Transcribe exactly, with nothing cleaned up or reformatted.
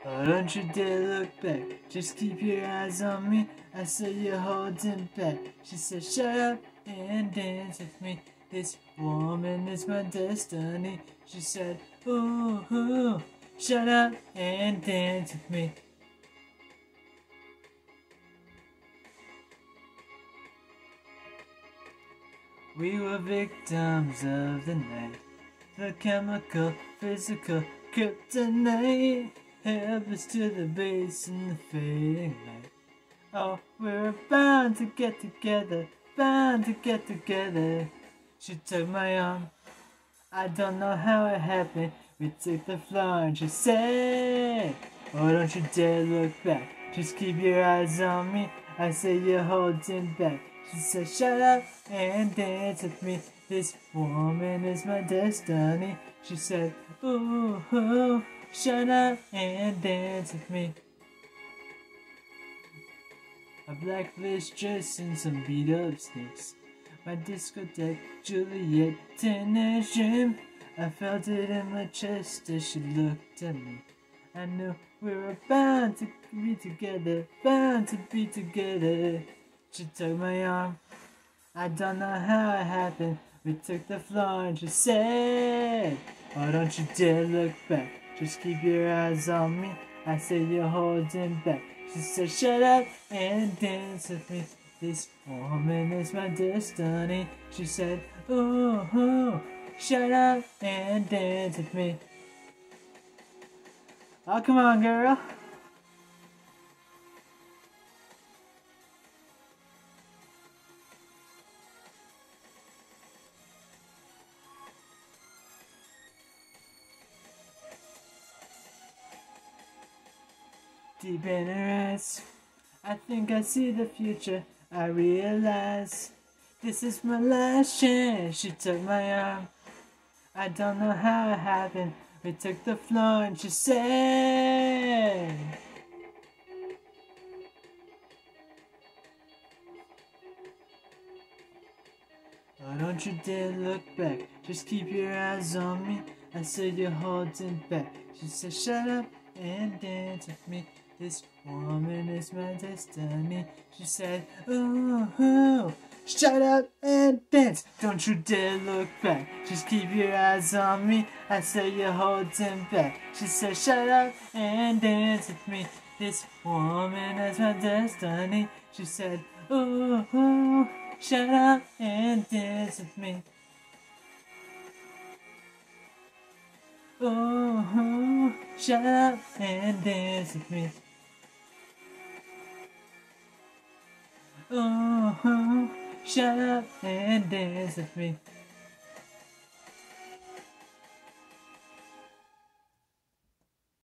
Oh, don't you dare look back, just keep your eyes on me. I saw you holding back. She said, shut up and dance with me. This woman is my destiny. She said, ooh, ooh, shut up and dance with me. We were victims of the night, the chemical, physical kryptonite held us to the base in the fading light. Oh, we're bound to get together, bound to get together. She took my arm, I don't know how it happened. We took the floor and she said, oh, don't you dare look back, just keep your eyes on me. I said, you're holding back. She said, shut up and dance with me. This woman is my destiny. She said, ooh, ooh, shut up and dance with me. A black lace dress and some beat up sneaks. My discotheque, Juliet tennis gym. I felt it in my chest as she looked at me. I knew we were bound to be together, bound to be together. She took my arm, I don't know how it happened. We took the floor and she said, oh, don't you dare look back, just keep your eyes on me. I said, you're holding back. She said, shut up and dance with me. This woman is my destiny. She said, ooh, ooh, shut up and dance with me. Oh, come on, girl. Deep in her eyes, I think I see the future. I realize this is my last chance. She took my arm, I don't know how it happened. We took the floor and she said, oh, don't you dare look back, just keep your eyes on me. I said, you're holding back. She said, shut up and dance with me. This woman is my destiny. She said, ooh, ooh, shut up and dance. Don't you dare look back, just keep your eyes on me. I said, you're holding back. She said, shut up and dance with me. This woman is my destiny. She said, ooh, ooh, shut up and dance with me. Oh, oh, shut up and dance with me. Oh, oh, shut up and dance with me.